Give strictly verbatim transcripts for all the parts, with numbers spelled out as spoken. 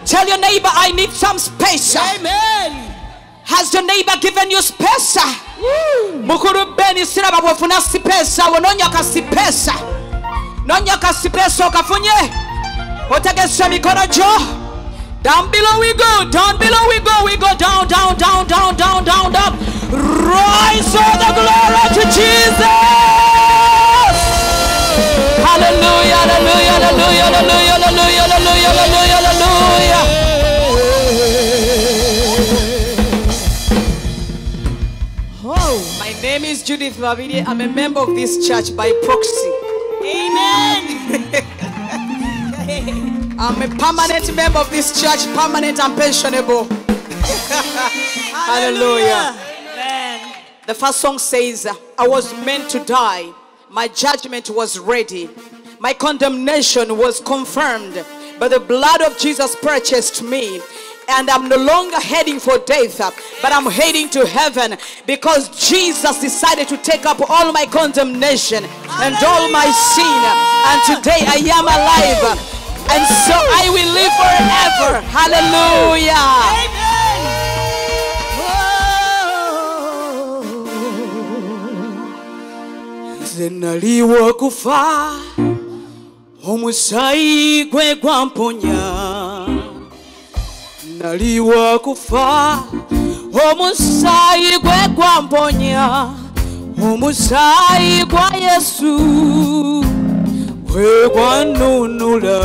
Tell your neighbor, I need some space. Amen. Has your neighbor given you space? Mukuru beni siraba bwefuna sipesa wononya ka sipesa. Nonya ka sipesa okafunye. Otegesa mikono jo. Down below we go, down below we go, we go down, down, down, down, down, down, down. Rise all the glory to Jesus. Hallelujah, hallelujah, hallelujah, hallelujah, hallelujah, hallelujah, hallelujah, hallelujah. Oh, my name is Judith Mabidi. I'm a member of this church by proxy. Amen. I'm a permanent member of this church, permanent and pensionable. Hallelujah. Amen. The first song says, I was meant to die. My judgment was ready. My condemnation was confirmed. But the blood of Jesus purchased me. And I'm no longer heading for death, but I'm heading to heaven because Jesus decided to take up all my condemnation and all my sin. And today I am alive. And so I will live forever. Hallelujah. Zenaliwa kufa omusai gwe gwamponya. Naliwa kufa omusai gwe gwamponya. Omusai gwa Yesu gwe gwanunula,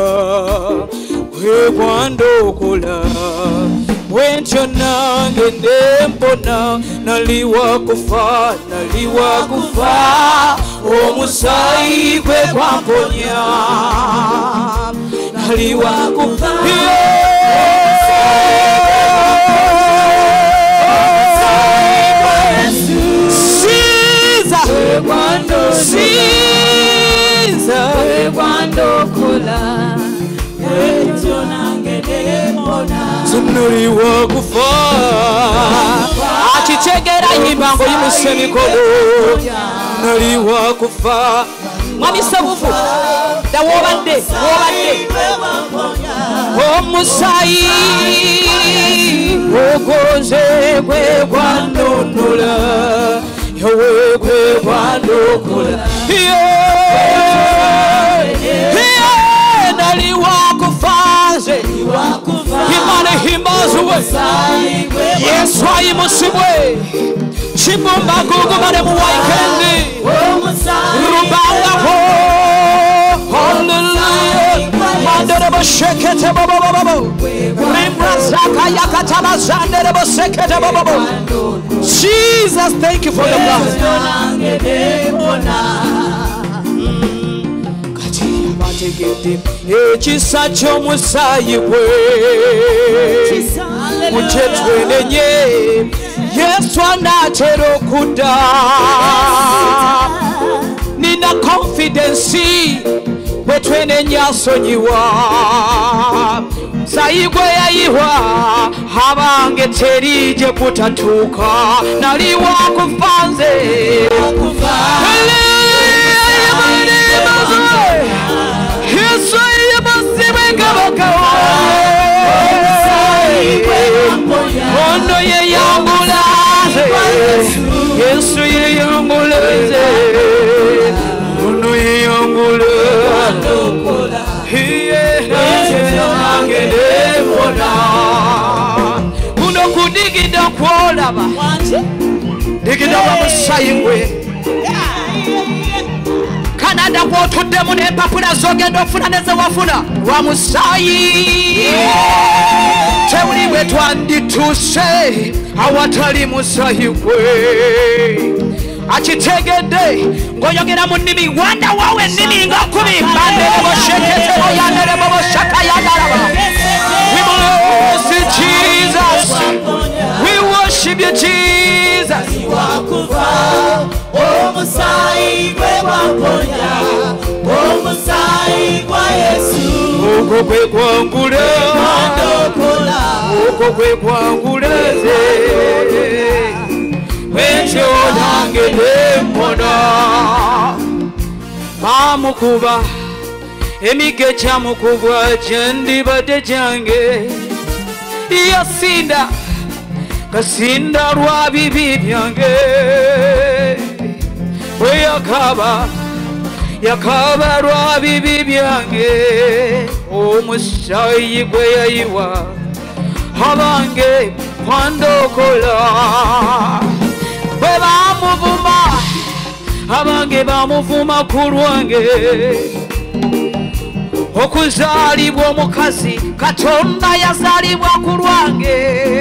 gwe gwandokola. Wentyo nange ndempona. Naliwa kufa, naliwa kufa omusai gwe gwamponya. Naliwa kufa, Caesar, Caesar, Naliwa kufa. Achitegera yimbango yimusemikono. Naliwa kufa. Mwami sabufu da wobande wobande omusai ogoze gwe gwanonula yowe gwe gwandokola. Naliwa kufa Imane himbazuwe Yesu ayimusibwe Chibumba gugu mane muwaikendi Rubanga ho Hallelujah Mandere bo shekete bo bo bo bo Rimbra zaka yakatala zandere bo sekete bo bo bo. Jesus, thank you for the blood. Ekisa ky'omusaayi gwe mukyetwenenye Yesu anaatera okudda. Nina confidence bwe twenenya asonyiwa. Musaayi gwe yayiwa abange teri gye kutatuuka. Naliwa kufa nze Yesu yabasibe kabakawa. Ono ye yambulaze Yesu ye yambulaze Ono ye yambulaze Hiye angede bona Kuno kudigida kwolaba Digida wa musayingwe Canada kwotudde mu n'empapula z'ogenda okufuna ne ze wafuna wa musaayi. Tewuli bwe twandituuse awatali musaayi gwe. Akitegedde ng'oyogera mu nnimi wanda waawe ennimi nga kumi bandere bosheketero yandere boboshaka yandalaba. We bless you, Jesus. We worship you, Jesus. Omusaayi gwe gwamponya, omusaayi gwa Yesu, ogwo gwe gwangula, ogwo gwe gwangula ze, wentyo nange nempona. Bamukuba emigecha mukubwa gyendibadde gyange yasinda kasinda lwa bibi byange bwe yakaba yakaba lwa bibi byange omusaayi gwe yayiwa abange kwandokola bwe bamuvuma abange bamuvuma ku lwange okuzaalibwa omukazi Katonda yazaalibwa ku lwange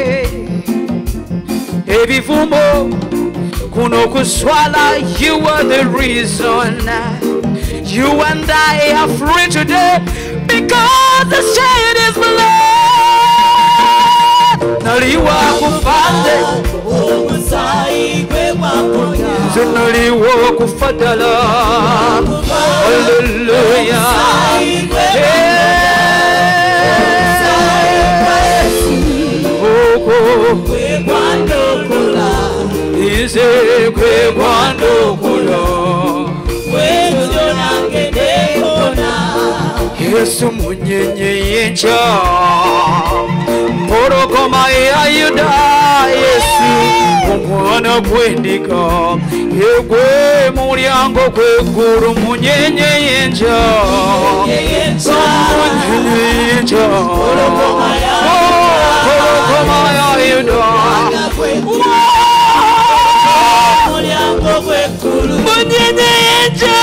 ebivumo kuno kuswala. You are the reason you and I are free today because the shed is blood. Naliwa kufande naliwa kufadala. Hallelujah. Ize kwe kwandokola Yesu munyenye yenja Mporokoma ya Yuda Yesu omwana gwendika yegwe mulyango gw'eggulu munyenye yenja munyenye yenja Mporokoma ya Yuda munyenye yenja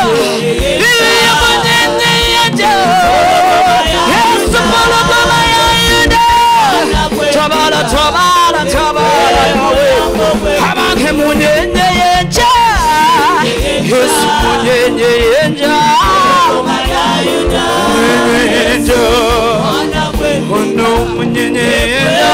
munyenye yenja Yesu mporokoma ya Yuda tabala tabala tabala yawe abange munyenye yenja Yesu munyenye yenja munyenye yenja ono munyenye yenja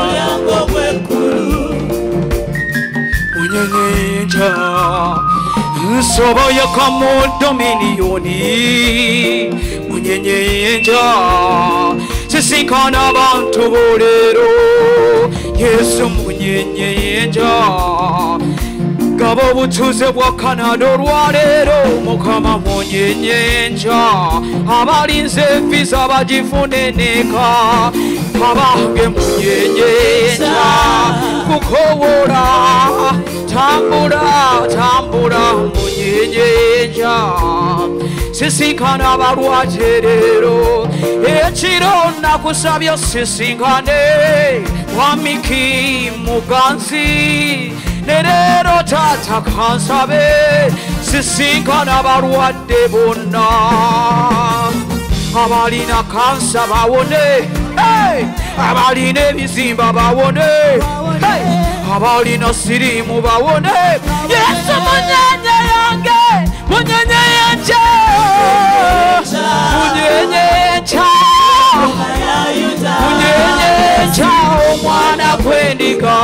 munyenye yenja nsoboye kamu dominiyoni munyenye yenja sisinkana abantu bolero Yesu munyenye yenja gaba obutuuze bwa Canada olwaleero Mukama munyenye yenja abalinze visa bagifune neeka abange munyenye yenja kukowola tambula tambula munyenye yenja sisinkana abalwadde leero ekiro nakusabye sisinkane Wamiki Muganzi Nerero tata kansabe sisinkana abalwadde bonna abalina kansa bawone abalina ebizimba bawone abalina sirimu bawone Yesu munyenye yange munyenye yenja munyenye yenja munyenye yenja omwana gwendika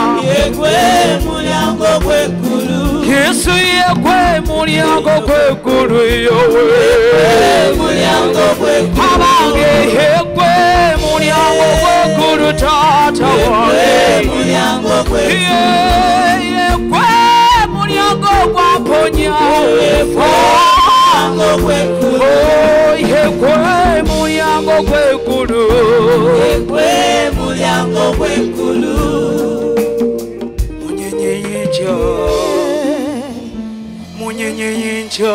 Yesu yegwe mulyango gw'eggulu yowe abange yegwe mulyango gw'eggulu taata wange yegwe mulyango gw'amponya yegwe mulyango gw'eggulu munyenye yenja munyenye yenja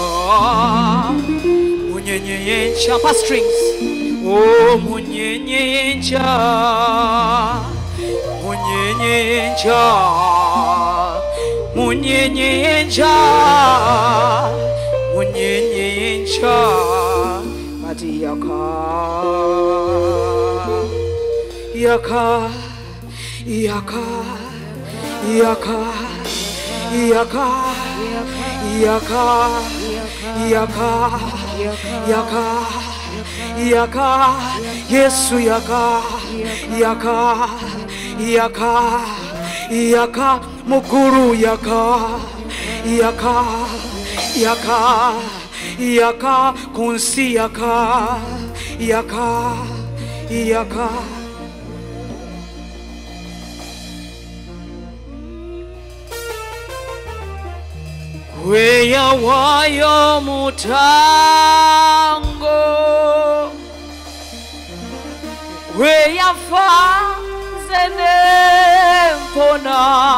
munyenye yenja pa strings oh munyenye yenja munyenye yenja munyenye yenja munyenye yenja ati yaka yaka yaka yaka yaka yaka yaka yaka yaka Yesu yaka yaka yaka yaka mukuru yaka yaka yaka yaka kunsi yaka yaka yaka weyawayo mutango weyafanze nempona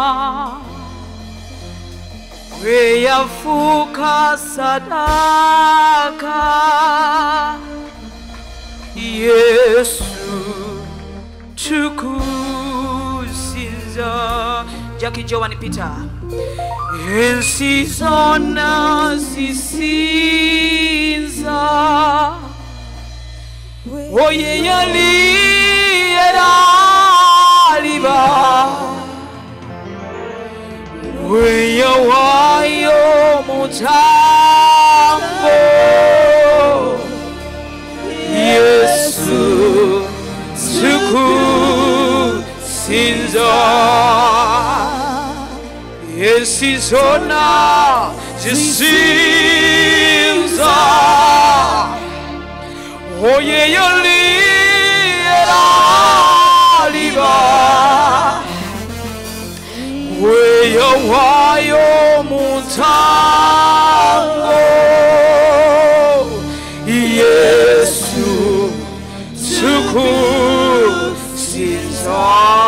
weyafuka sadaka Yesu tukusinza Jackie Joan Peter ensizona sisinza oye yali era liba weyawayo mutango Yesu tukusinza ensizona zisinza oye yali era liba weyawayo mutango Yesu tukusinza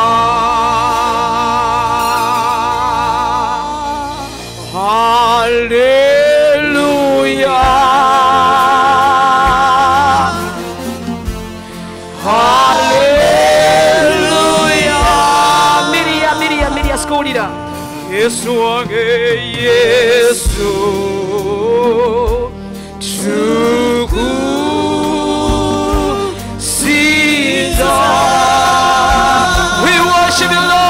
Hallelujah Hallelujah Miria Miria Miria skolira Yesu wange Yesu tukusinza We worship you Lord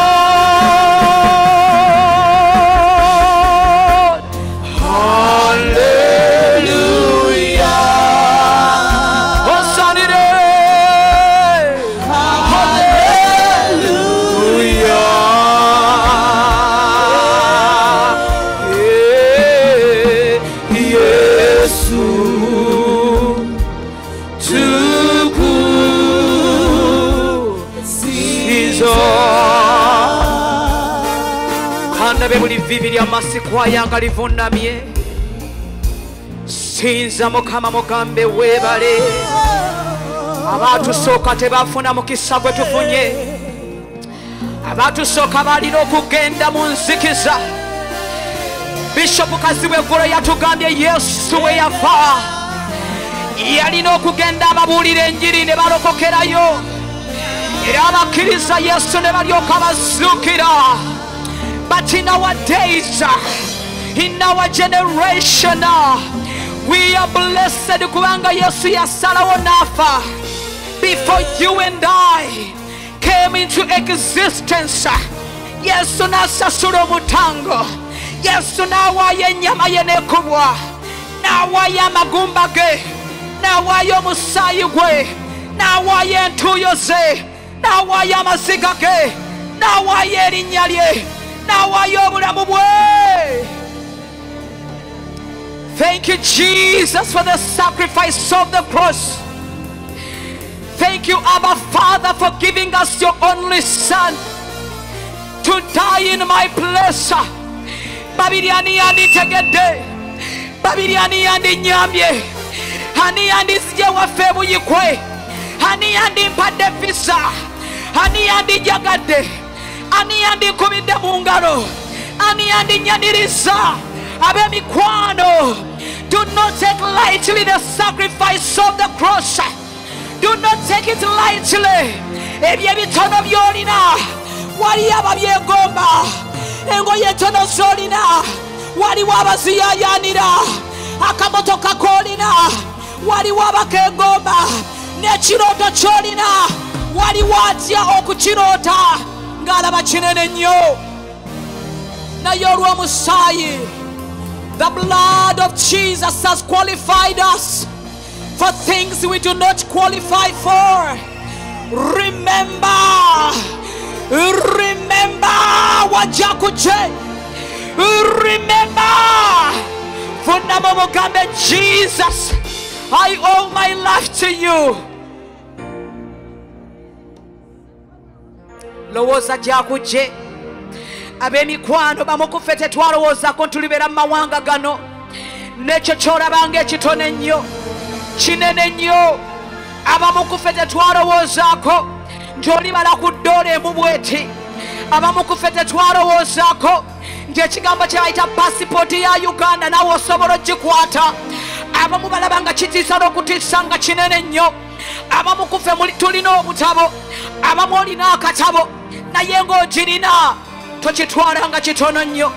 buli viviri amasikwa yanga livunamye sinza mukama mugambe webale abatusooka tebafuna mukisa gwe tufunye abatusooka balina okugenda mu nzikiza Bishop Kaziweggulo yatugambye Yesu we yafa yalina okugenda ababuulira enjiri ne balokokerayo era abakkiriza Yesu ne balyoka bazuukira But in our days, in our generation, we are blessed kubanga Yesu yasalawo nafa before you and I came into existence. Yesu nasasula omutango. Yesu nawaayo ennyama ye nekubwa. Nawaayo amagumba ge. Nawaayo omusaayi gwe. Nawaayo entuuyo ze. Nawaayo amaziga ge. Nawaayo erinnya lye. Thank you, Jesus, for the sacrifice of the cross. Thank you, Abba Father, for giving us your only Son to die in my place. Babiriani andi tegede, Babiriani andi nyambye, Hani andi sije wafebu yikwe, Hani andi mpade visa, Hani andi jagade. Ani andi kubide mungaro Ani andi nyaniriza Abe mikwano Do not take lightly the sacrifice of the cross Do not take it lightly Ebye bitono byolina Wali ababyegomba Engoye tono zolina Wali wabaziyayanira Akamotoka kolina Wali wabakegomba Nechiroto cholina Wali watya okuchirota Ngalaba kinene nnyo naye olw'omusaayi the blood of Jesus has qualified us for things we do not qualify for. Remember, remember wajakuje, remember funamo mugambe Jesus, I owe my life to you. Lowooza gyakujje ab'emikwano bamukufe tetwalowoozako ntulibera mu mawanga gano nekyo kyolabanga ekitono ennyo kinene nnyo abamukufe tetwalowoozaako nti olibala ku ddoola emu bweti abamukufe tetwalowoozaako nti ekigambo kye bayita pasipooti ya Uganda nawe osobola ogikwata abamu balaba nga kitiisa n'okutiisa nga kinene nnyo abamukufe tulina obutabo abamu olina akatabo naye ng'ogirina tokitwala nga kitono nnyo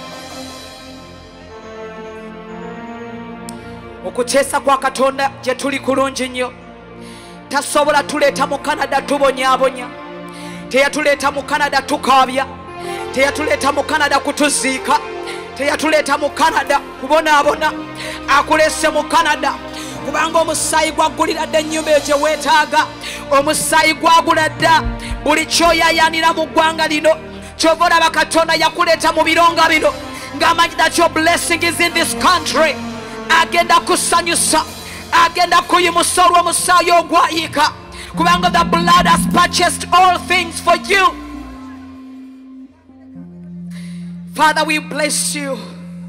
okuteesa kwa Katonda gye tuli kulungi nnyo tasobola tuleeta mu Canada tubonyaabonya teyatuleeta mu Canada tukaabya teyatuleeta mu Canada kutuziika teyatuleeta mu Canada kubonaabona akuleese mu Canada kubanga omusaayi gwaggulira dda ennyumba eyo gye weetaaga omusaayi gwagula dda buli kyoyayanira mu ggwanga lino kyova olaba Katonda yakuleeta mu bironga bino ng'amanyi that your blessing is in this country agenda kusanyusa agenda kuyimusa olw'omusaayi ogwayiika kubanga the blood has purchased all things for you. Father, we bless you.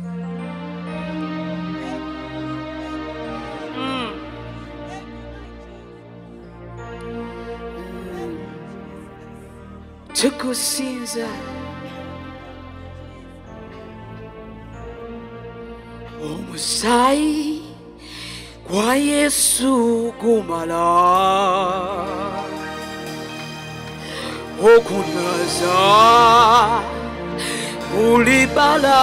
mm. tukusinza omusaayi gwa Yesu gumala okunaza buli bala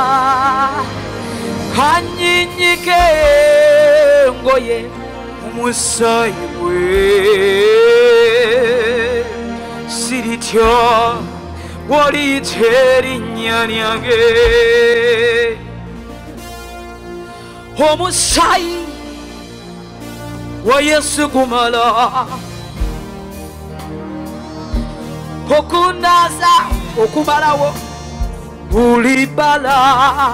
kanyinyike ngoye omusaayi gwe siritya waliyita erinnya lyange omusaayi wa Yesu gumala okunaza okumalawo buli bala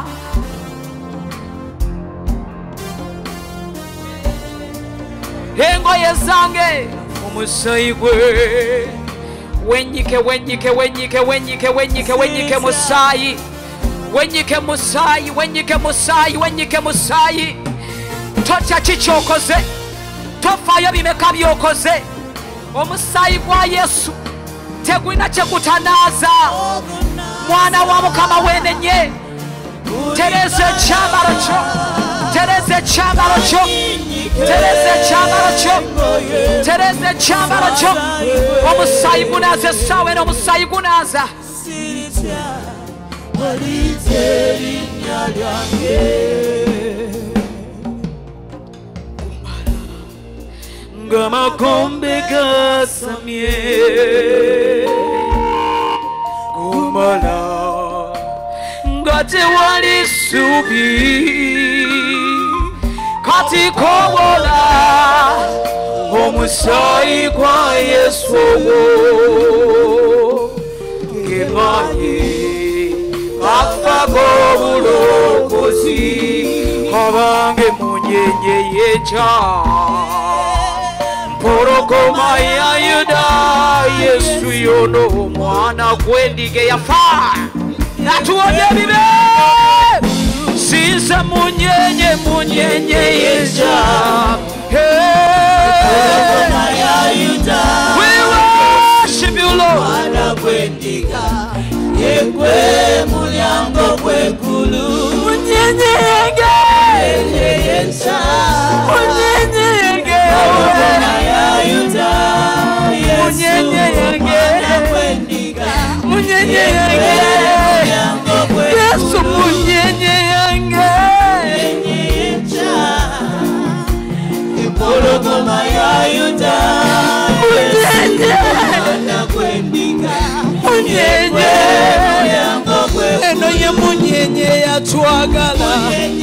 engoye zange omusaayi gwe wenyike wenyike wenyike wenyike wenyike wenyike musaayi wenyike musaayi wenyike musaayi wenyike musaayi totya kikyokoze tofaayo bimeka byokoze omusaayi gwa Yesu tegulina kyekutanaaza mwana wa Mukama wenenye tereza ekyambalo kyo tereza ekyambalo kyo tereza ekyambalo kyo tereza ekyambalo kyo omusaayi gunaaza essaawa eno omusaayi gunaaza ng'amakombe gasamye gumala nga tewali ssuubi kati kowola omusaayi gwa Yesu ogwo gemaye afa g'obulokozi abange munyenye yeca mpologoma ya Yuda Yesu yono omwana gw'endiga yafa natuwonya ebibe sinza munyenye munyenye yeca we worship you Lord yegwe mulyango gw'eggulu munyenye yenge yeca munyenye yenge munyenye yenge munyenye yenge Yesu munyenye yenge ipologoma ya Yuda munyenye munyenye eno ye munyenye yatwagala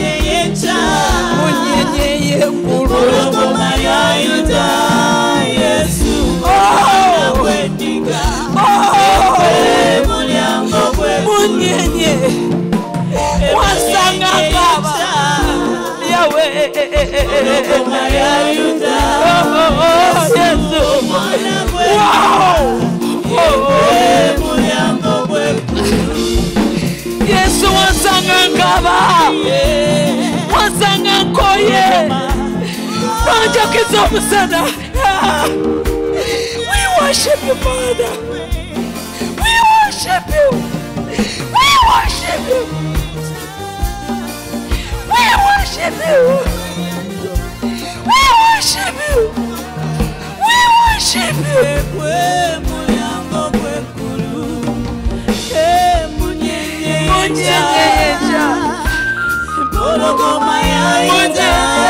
munyenye yeggulu ipologoma ya Yuda Yesu munyenye wasanga kaba yawe ipologoma ya Yuda Yesu wow mulyango gw'eggulu Nyanja kizomusana. We worship you, Father. We worship you. We worship you. We worship you. We worship you. We worship you. Munyenyeja. Pologoma ya ida.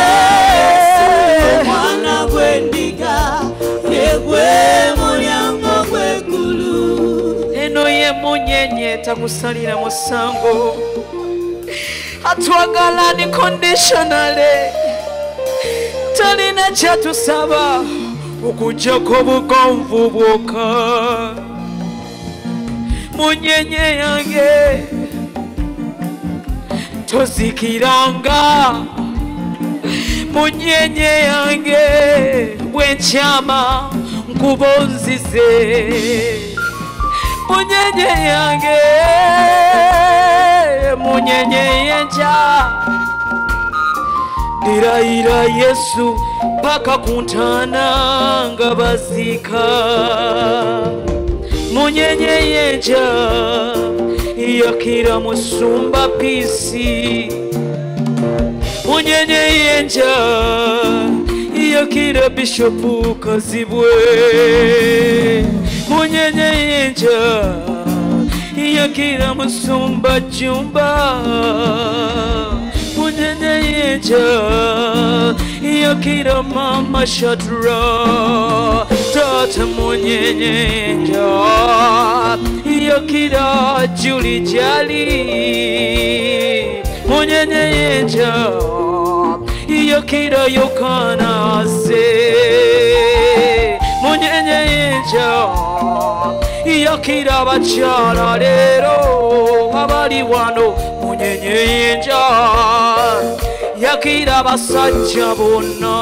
Mwana kwendiga. Yegwe mulyango kwekulu. Eno ye munyenye takusalira musango. Atwagala ni conditionally. Talina chatusaba okujjako bugonvu bwokka. Munyenye yange tozikiranga. Munyenye yange bwenkyama nkubonzize. Munyenye yange munyenye yenja. Dirayira Yesu paka kuntana nga bazika. Munyenye yenja yakira musumba pisi. Munyenye yenja yakira bishopu Kazibwe. Munyenye yenja yakira musumba Jumba. Munyenye yenja yakira mama Shadra. Tata munyenye yenja yakira Julie Jali. Munyenye yenja yakira Yokana se. Munyenye yenja yakira bakyala lero abali wano. Munyenye yenja yakira basajja bonna.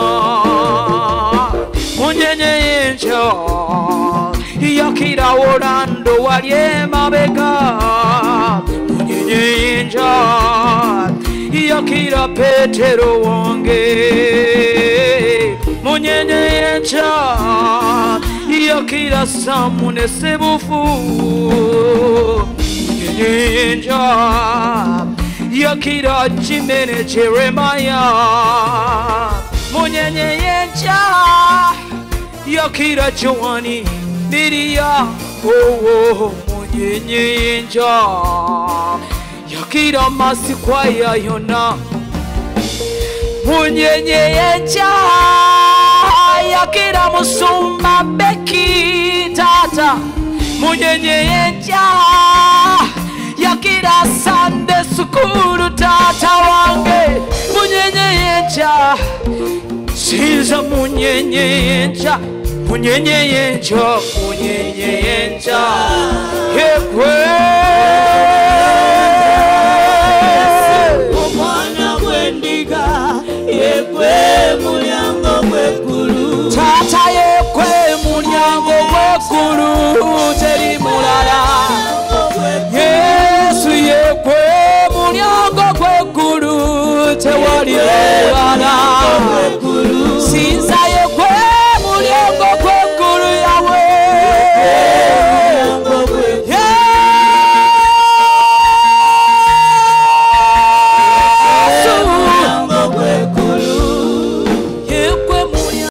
Munyenye yenja yakira Orlando wali emabega. Munyenye yenja yakira Petero wange. Munyenye yenja yakira Samune Sebufu. Munyenye yenja yakira Jimene Jeremiah. Munyenye yenja yakira Joani Miria. Oh, oh, munyenye yenja yakira Masikwaya Yona. Munyenye yenja yakira Musumba Beki Tata. Munyenye yenja yakira Sunday School Tata wange. Munyenye yenja Siza munyenye yenja. Munyenye yenja. Munyenye yenja. Yekwe